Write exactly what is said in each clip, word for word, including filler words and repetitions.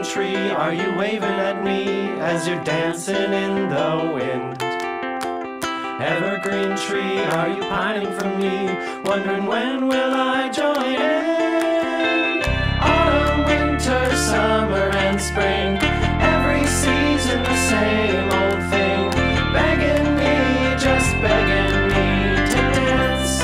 tree, are you waving at me as you're dancing in the wind? Evergreen tree, are you pining for me, wondering when will I join in? Autumn, winter, summer, and spring, every season the same old thing, begging me, just begging me to dance.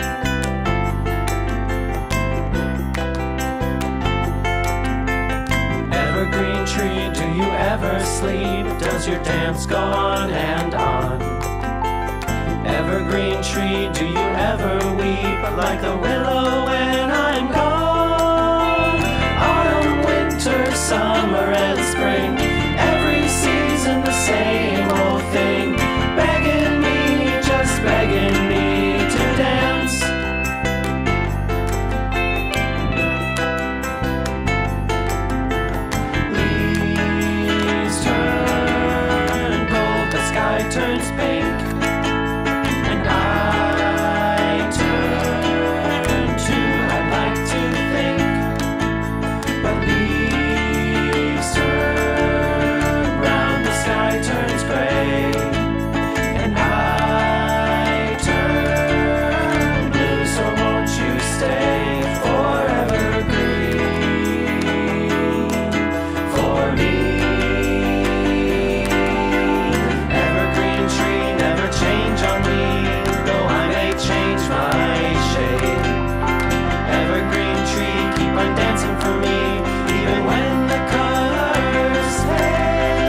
Evergreen tree, do you ever sleep? Does your dance go on and on? Evergreen tree, do you ever weep like the willow when I'm gone? Autumn, winter, summer, and spring, every season the same old thing, begging me, just begging me to dance. Leaves turn gold, the sky turns pink,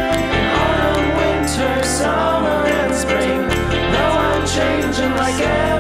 like